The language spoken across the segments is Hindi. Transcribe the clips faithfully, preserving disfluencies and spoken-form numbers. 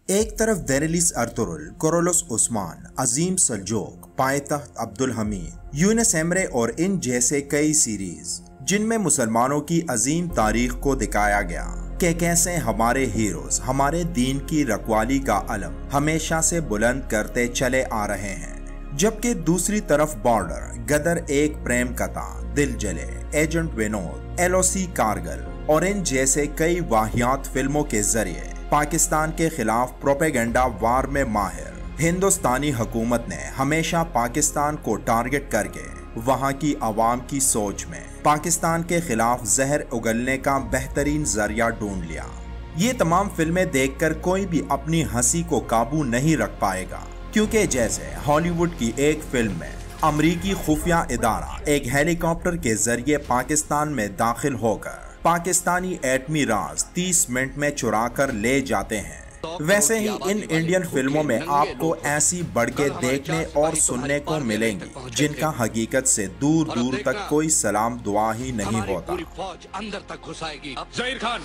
एक तरफ Dirilis Ertugrul, Kurulus Osman, Azim Seljuk, Payitaht Abdul Hamid, Yunus Emre और इन जैसे कई सीरीज जिनमें मुसलमानों की अजीम तारीख को दिखाया गया कि कैसे हमारे हीरोज हमारे दीन की रखवाली का अलम हमेशा से बुलंद करते चले आ रहे हैं, जबकि दूसरी तरफ बॉर्डर, गदर एक प्रेम कथा, दिल जले, एजेंट विनोद, एलओसी कारगिल और इन जैसे कई वाहियात फिल्मों के जरिए पाकिस्तान के खिलाफ प्रोपेगेंडा वार में माहिर हिंदुस्तानी हुकूमत ने हमेशा पाकिस्तान को टारगेट करके वहां की आवाम की सोच में पाकिस्तान के खिलाफ जहर उगलने का बेहतरीन जरिया ढूंढ लिया। ये तमाम फिल्में देखकर कोई भी अपनी हंसी को काबू नहीं रख पाएगा, क्योंकि जैसे हॉलीवुड की एक फिल्म में अमरीकी खुफिया इदारा एक हेलीकॉप्टर के जरिए पाकिस्तान में दाखिल होकर पाकिस्तानी एटमी राज तीस मिनट में चुरा कर ले जाते हैं, वैसे ही इन इंडियन फिल्मों में आपको ऐसी बढ़के देखने और सुनने को मिलेंगी जिनका हकीकत से दूर दूर तक कोई सलाम दुआ ही नहीं होता। अंदर तक घुसाएगी। ज़हीर खान,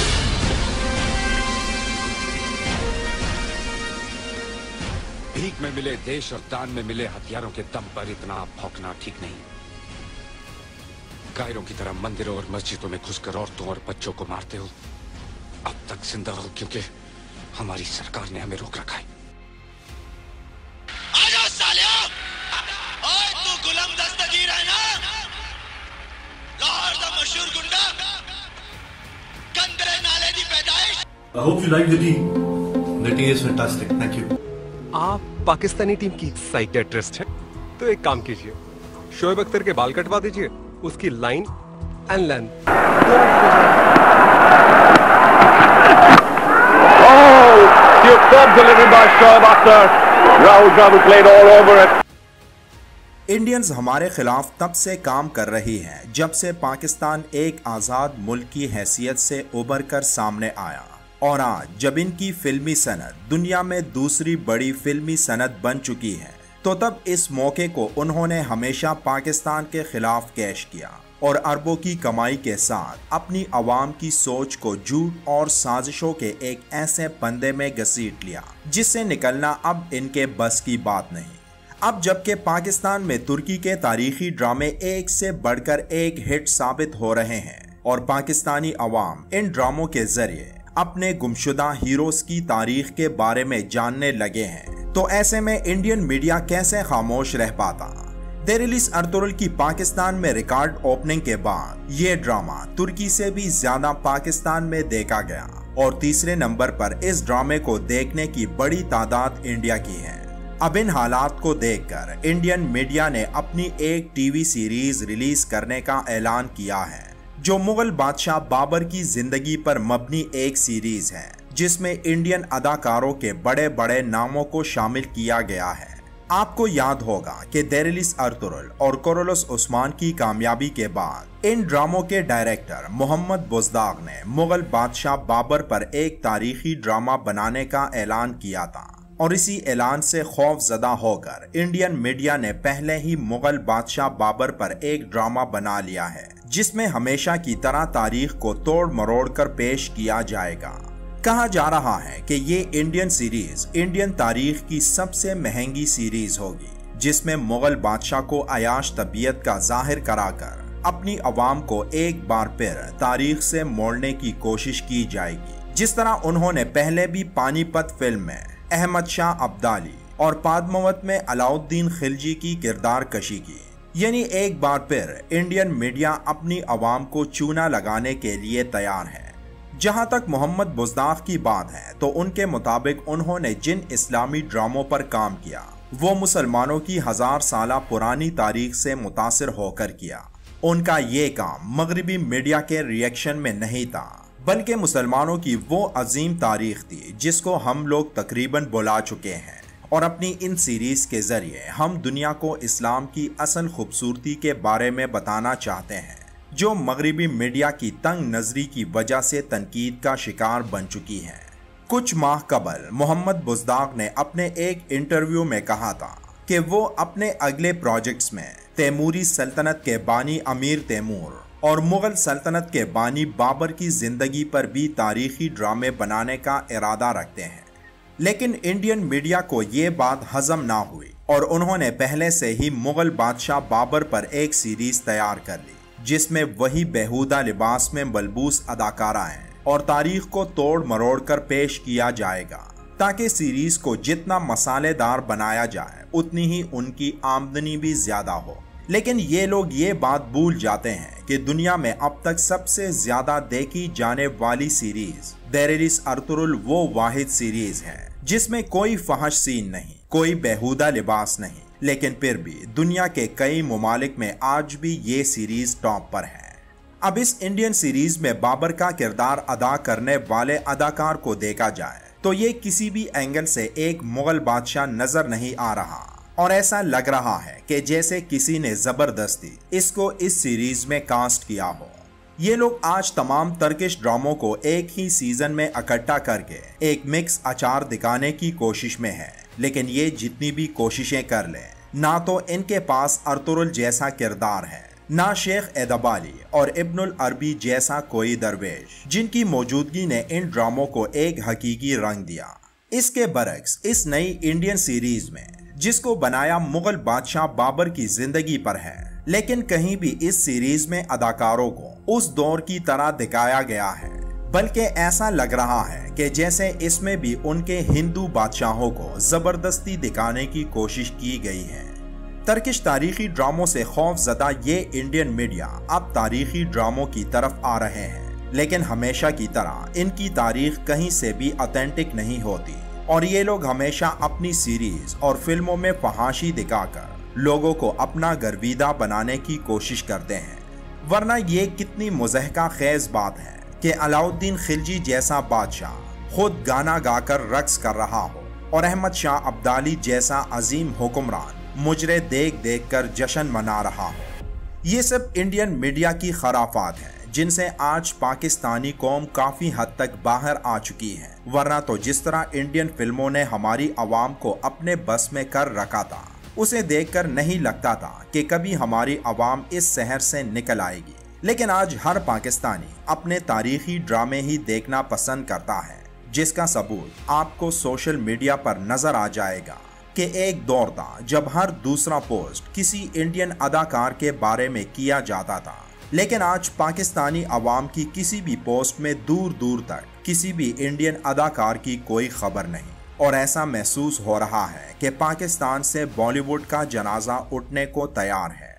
भीख में मिले देश और दान में मिले हथियारों के दम पर इतना भौंकना ठीक नहीं। कायरों की तरह मंदिरों और मस्जिदों में घुसकर औरतों और बच्चों को मारते हो। अब तक जिंदा हो क्योंकि हमारी सरकार ने हमें रोक रखा है। आजा सालिया, ओए तू गुलाम दस्तगीर है ना, लाहौर का मशहूर गुंडा, कंदरे नाले दी पैदाइश। I hope you like the tea. The tea is fantastic. Thank you. आप पाकिस्तानी टीम की साइकियाट्रिस्ट हैं, तो एक काम कीजिए, शोएब अख्तर के बाल कटवा दीजिए, उसकी लाइन एंड लेंथ। इंडियंस हमारे खिलाफ तब से काम कर रही है जब से पाकिस्तान एक आज़ाद मुल्क की हैसियत से उभर कर सामने आया, और आज जब इनकी फिल्मी सनत दुनिया में दूसरी बड़ी फिल्मी सनत बन चुकी है, तो तब इस मौके को उन्होंने हमेशा पाकिस्तान के खिलाफ कैश किया और अरबों की कमाई के साथ अपनी आवाम की सोच को झूठ और साजिशों के एक ऐसे पंदे में घसीट लिया जिससे निकलना अब इनके बस की बात नहीं। अब जबकि पाकिस्तान में तुर्की के तारीखी ड्रामे एक से बढ़कर एक हिट साबित हो रहे हैं और पाकिस्तानी अवाम इन ड्रामों के जरिए अपने गुमशुदा हीरोज की तारीख के बारे में जानने लगे हैं, तो ऐसे में इंडियन मीडिया कैसे खामोश रह पाता। देरेलिस अर्तुगरुल की पाकिस्तान में रिकॉर्ड ओपनिंग के बाद ये ड्रामा तुर्की से भी ज्यादा पाकिस्तान में देखा गया और तीसरे नंबर पर इस ड्रामे को देखने की बड़ी तादाद इंडिया की है। अब इन हालात को देखकर इंडियन मीडिया ने अपनी एक टीवी सीरीज रिलीज करने का ऐलान किया है, जो मुगल बादशाह बाबर की जिंदगी पर मबनी एक सीरीज है, जिसमें इंडियन अदाकारों के बड़े बड़े नामों को शामिल किया गया है। आपको याद होगा कि देरेलिस अर्तुगरुल और कोरोलस उस्मान की कामयाबी के बाद इन ड्रामों के डायरेक्टर मोहम्मद बुज़दाग ने मुगल बादशाह बाबर पर एक तारीखी ड्रामा बनाने का ऐलान किया था, और इसी ऐलान से खौफजदा होकर इंडियन मीडिया ने पहले ही मुगल बादशाह बाबर पर एक ड्रामा बना लिया है, जिसमें हमेशा की तरह तारीख को तोड़ मरोड़ कर पेश किया जाएगा। कहा जा रहा है कि ये इंडियन सीरीज इंडियन तारीख की सबसे महंगी सीरीज होगी, जिसमें मुगल बादशाह को अयाश तबीयत का जाहिर कराकर अपनी आवाम को एक बार फिर तारीख से मोड़ने की कोशिश की जाएगी, जिस तरह उन्होंने पहले भी पानीपत फिल्म में अहमद शाह अब्दाली और पद्मावत में अलाउद्दीन खिलजी की किरदार कशी की। यानी एक बार फिर इंडियन मीडिया अपनी आवाम को चूना लगाने के लिए तैयार है। जहां तक मोहम्मद बुज़दाग की बात है, तो उनके मुताबिक उन्होंने जिन इस्लामी ड्रामों पर काम किया वो मुसलमानों की हजार साल पुरानी तारीख से मुतासिर होकर किया। उनका ये काम मगरिबी मीडिया के रिएक्शन में नहीं था, बल्कि मुसलमानों की वो अजीम तारीख थी जिसको हम लोग तकरीबन भुला चुके हैं, और अपनी इन सीरीज के जरिए हम दुनिया को इस्लाम की असल खूबसूरती के बारे में बताना चाहते हैं, जो मगरिबी मीडिया की तंग नजरी की वजह से तनकीद का शिकार बन चुकी है। कुछ माह कबल मोहम्मद बुज़दाग ने अपने एक इंटरव्यू में कहा था कि वो अपने अगले प्रोजेक्ट्स में तैमूरी सल्तनत के बानी अमीर तैमूर और मुगल सल्तनत के बानी बाबर की जिंदगी पर भी तारीखी ड्रामे बनाने का इरादा रखते हैं। लेकिन इंडियन मीडिया को ये बात हजम ना हुई और उन्होंने पहले से ही मुगल बादशाह बाबर पर एक सीरीज तैयार कर ली जिसमें वही बेहुदा लिबास में मलबूस अदाकाराएं और तारीख को तोड़ मरोड़ कर पेश किया जाएगा ताकि सीरीज को जितना मसालेदार बनाया जाए उतनी ही उनकी आमदनी भी ज्यादा हो। लेकिन ये लोग ये बात भूल जाते हैं कि दुनिया में अब तक सबसे ज्यादा देखी जाने वाली सीरीज देरेरिस अर्तुगरुल वो वाहिद सीरीज है जिसमें कोई फहश सीन नहीं, कोई बेहुदा लिबास नहीं, लेकिन फिर भी दुनिया के कई ममालिक में आज भी ये सीरीज टॉप पर है। अब इस इंडियन सीरीज में बाबर का किरदार अदा करने वाले अदाकार को देखा जाए तो ये किसी भी एंगल से एक मुगल बादशाह नजर नहीं आ रहा और ऐसा लग रहा है कि जैसे किसी ने जबरदस्ती इसको इस सीरीज में कास्ट किया हो। ये लोग आज तमाम टर्किश ड्रामों को एक ही सीजन में इकट्ठा करके एक मिक्स अचार दिखाने की कोशिश में है, लेकिन ये जितनी भी कोशिशें कर लें, ना तो इनके पास अर्तुगरुल जैसा किरदार है, ना शेख एदबाली और इब्नुल अरबी जैसा कोई दरवेश जिनकी मौजूदगी ने इन ड्रामों को एक हकीकी रंग दिया। इसके बरक्स इस नई इंडियन सीरीज में जिसको बनाया मुगल बादशाह बाबर की जिंदगी पर है, लेकिन कहीं भी इस सीरीज में अदाकारों को उस दौर की तरह दिखाया गया है, बल्कि ऐसा लग रहा है कि जैसे इसमें भी उनके हिंदू बादशाहों को जबरदस्ती दिखाने की कोशिश की गई है। टर्किश तारीखी ड्रामों से खौफजदा ये इंडियन मीडिया अब तारीखी ड्रामों की तरफ आ रहे हैं, लेकिन हमेशा की तरह इनकी तारीख कहीं से भी ऑथेंटिक नहीं होती और ये लोग हमेशा अपनी सीरीज और फिल्मों में फहाशी दिखाकर लोगों को अपना गर्विदा बनाने की कोशिश करते हैं। वरना ये कितनी मुज़हका खेज बात है कि अलाउद्दीन खिलजी जैसा बादशाह खुद गाना गाकर रक्स कर रहा हो और अहमद शाह अब्दाली जैसा अजीम हुक्मरान मुजरे देख देख कर जश्न मना रहा हो। ये सब इंडियन मीडिया की खराफात है जिनसे आज पाकिस्तानी कौम काफी हद तक बाहर आ चुकी है। वरना तो जिस तरह इंडियन फिल्मों ने हमारी आवाम को अपने बस में कर रखा था, उसे देखकर नहीं लगता था कि कभी हमारी आवाम इस शहर से निकल आएगी। लेकिन आज हर पाकिस्तानी अपने तारीखी ड्रामे ही देखना पसंद करता है, जिसका सबूत आपको सोशल मीडिया पर नजर आ जाएगा कि एक दौर था जब हर दूसरा पोस्ट किसी इंडियन अदाकार के बारे में किया जाता था, लेकिन आज पाकिस्तानी अवाम की किसी भी पोस्ट में दूर दूर तक किसी भी इंडियन अदाकार की कोई खबर नहीं। और ऐसा महसूस हो रहा है कि पाकिस्तान से बॉलीवुड का जनाजा उठने को तैयार है।